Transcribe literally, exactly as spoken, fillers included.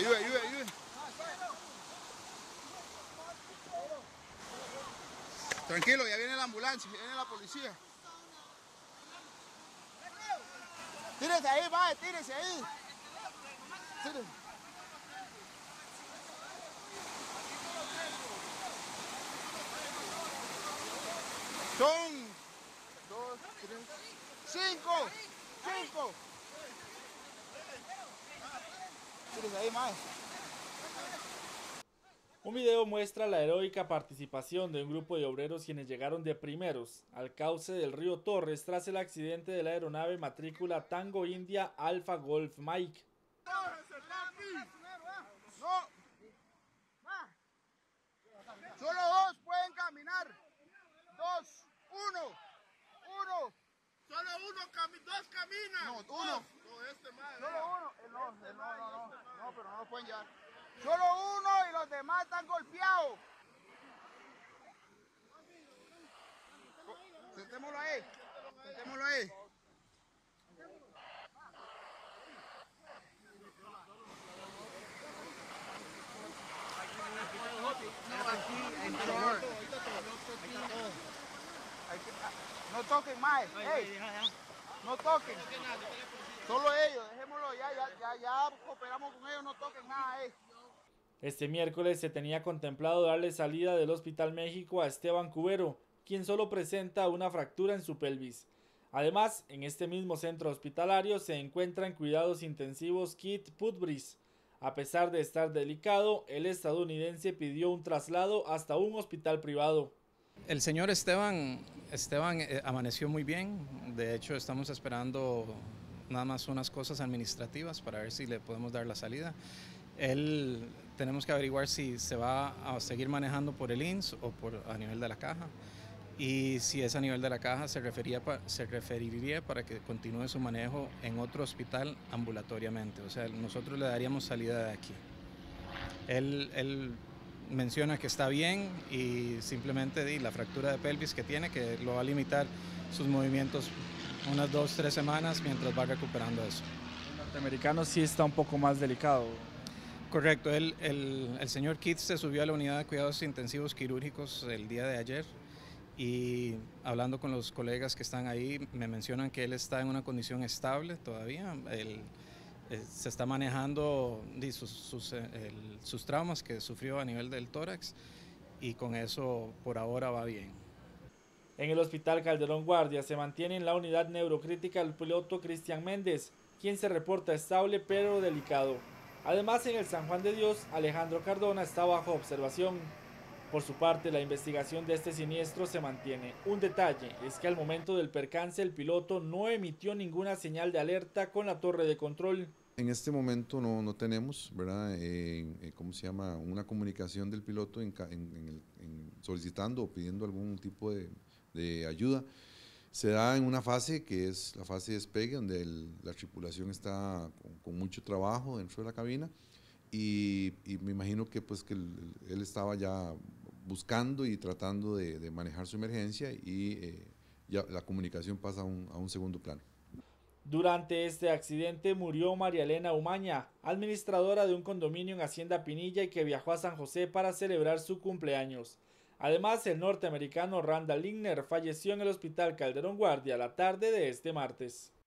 Ayude, ayude, ayude. Tranquilo, ya viene la ambulancia, ya viene la policía. Tírese ahí, va, tírese ahí. Tírese. Son dos, tres, cinco, cinco. Tírese ahí, más. Un video muestra la heroica participación de un grupo de obreros quienes llegaron de primeros al cauce del río Torres tras el accidente de la aeronave matrícula Tango India Alpha Golf Mike. No. Solo dos pueden caminar. Dos, uno, uno. Solo uno, cami dos caminan. No, uno. No, este más. Solo uno. Eh, no, eh, no, no, no. No, pero no lo pueden llevar. Solo uno y los demás están golpeados. Sentémoslo ahí. Sentémoslo ahí. No toquen más. Hey, no toquen. Solo ellos, dejémoslo ya, ya, ya, ya cooperamos con ellos, no toquen nada. Eh. Este miércoles se tenía contemplado darle salida del Hospital México a Esteban Cubero, quien solo presenta una fractura en su pelvis. Además, en este mismo centro hospitalario se encuentra en cuidados intensivos Keith Putbris. A pesar de estar delicado, el estadounidense pidió un traslado hasta un hospital privado. El señor Esteban, Esteban eh, amaneció muy bien. De hecho, estamos esperando nada más unas cosas administrativas para ver si le podemos dar la salida. Él, tenemos que averiguar si se va a seguir manejando por el I M S S o por, a nivel de la caja. Y si es a nivel de la caja, se, refería, se referiría para que continúe su manejo en otro hospital ambulatoriamente. O sea, nosotros le daríamos salida de aquí. Él, él menciona que está bien y simplemente di, la fractura de pelvis que tiene, que lo va a limitar sus movimientos unas dos, tres semanas mientras va recuperando eso. El norteamericano sí está un poco más delicado. Correcto, él, el, el señor Keith se subió a la unidad de cuidados intensivos quirúrgicos el día de ayer y hablando con los colegas que están ahí me mencionan que él está en una condición estable todavía. Él, eh, se está manejando di, sus, sus, el, sus traumas que sufrió a nivel del tórax y con eso por ahora va bien. En el Hospital Calderón Guardia se mantiene en la unidad neurocrítica el piloto Cristian Méndez, quien se reporta estable pero delicado. Además, en el San Juan de Dios, Alejandro Cardona está bajo observación. Por su parte, la investigación de este siniestro se mantiene. Un detalle es que al momento del percance el piloto no emitió ninguna señal de alerta con la torre de control. En este momento no, no tenemos, ¿verdad? Eh, eh, ¿Cómo se llama? Una comunicación del piloto en, en, en el, en solicitando o pidiendo algún tipo de, de ayuda. Se da en una fase que es la fase de despegue, donde el, la tripulación está con, con mucho trabajo dentro de la cabina y, y me imagino que, pues, que él, él estaba ya buscando y tratando de, de manejar su emergencia y eh, ya la comunicación pasa a un, a un segundo plano. Durante este accidente murió María Elena Umaña, administradora de un condominio en Hacienda Pinilla y que viajó a San José para celebrar su cumpleaños. Además, el norteamericano Randall Lindner falleció en el Hospital Calderón Guardia la tarde de este martes.